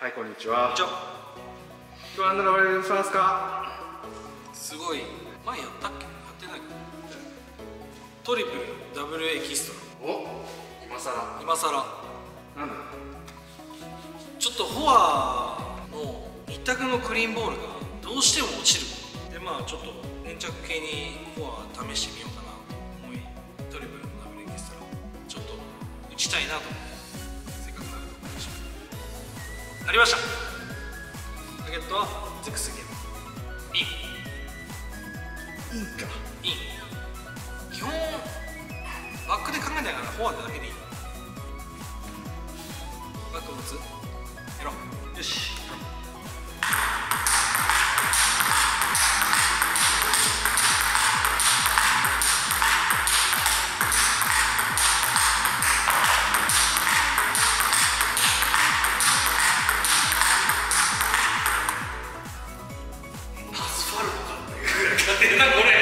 はい、こんにちは。 じゃ今日は何のしますか？ すごい前やったっけ？やってないか。トリプルダブルエキストラ。 お、今さら。 今さらなんだ。 ちょっとフォアの一択のクリーンボールがどうしても落ちる。でまあちょっと粘着系にフォア試してみようかなと思い、トリプルのダブルエキストラちょっと打ちたいなと思って、せっかくなると思いました。ありました。ターゲットはゼクスゲームイン。 いいか。 イン。基本バックで考えないからフォアだけでいい。バックを打つ。やろう。よし。アスファルトかっていうぐらい勝てるなこれ。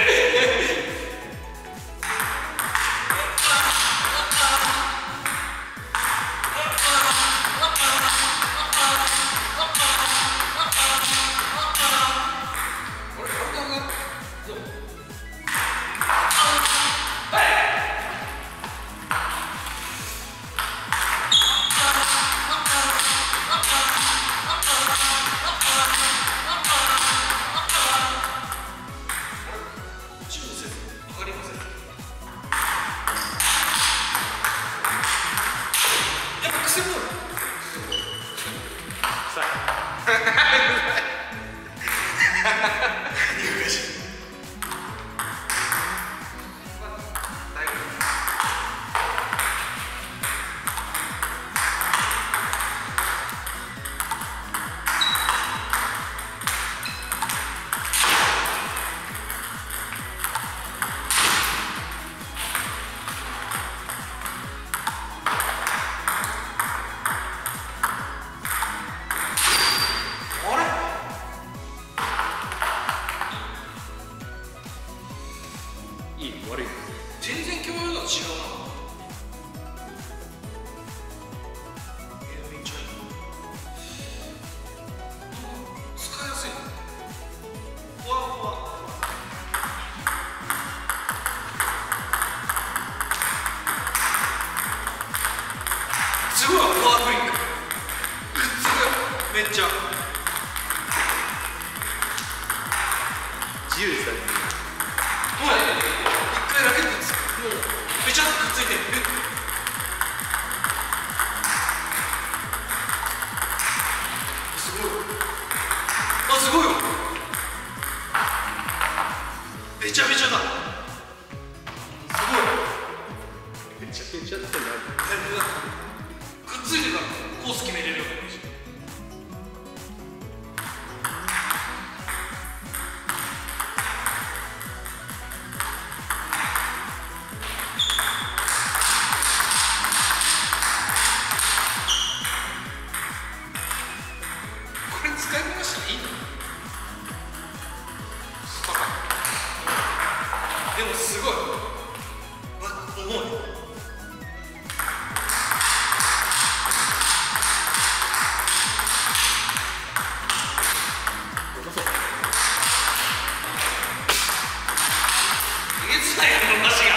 全然共有度が違うな。めっちゃいい。使いやすい。ふわふわ。すごいフォアフリック。くっつく。めっちゃ。 自由ですかね。 もう一回ラケットです。もうめちゃっとくっついてる。すごい。あ、すごいわ。めちゃめちゃだ。すごい。 めちゃめちゃってなる。 くっついてからコース決めれるようになるし。使いこなしたらいいの？でもすごい。重い。えげつないよ伸ばしが。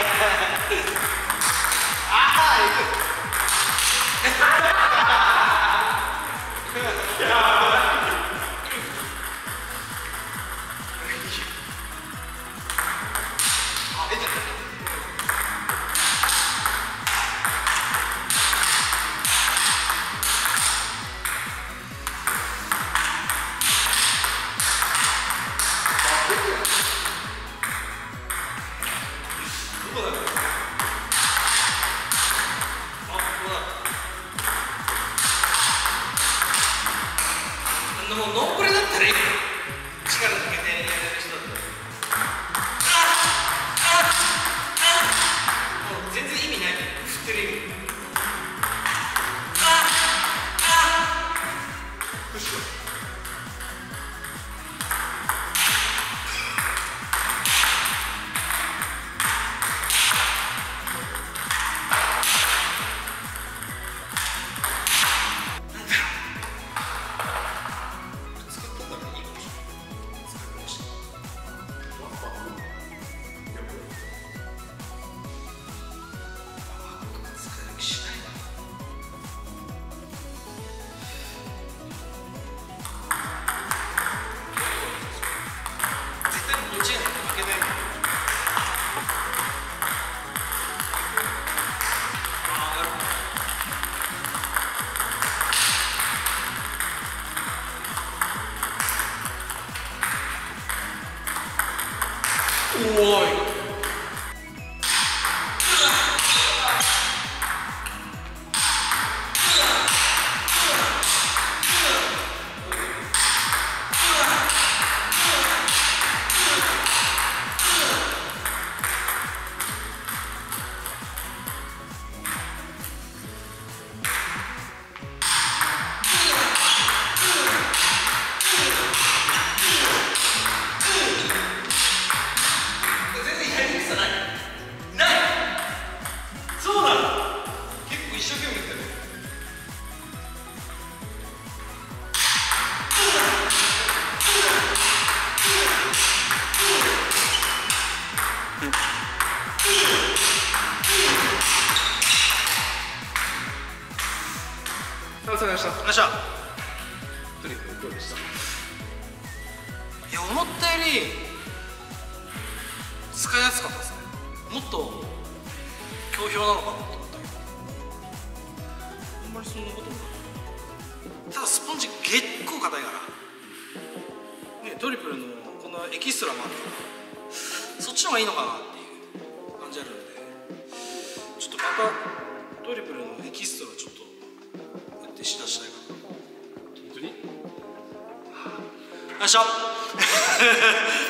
おーい。 お疲れ様でした。 よっしゃ。 トリプルどうでした？ いや、思ったより使いやすかったですね。もっと強氷なのかなと思ったけど、あんまりそんなこともなかった。ただスポンジ結構硬いからね、トリプルのこのエキストラもあるからそっちの方がいいのかなっていう感じあるんで、ちょっとまたトリプルのエキストラちょっとやってしだしたいかな。 本当に？ よいしょ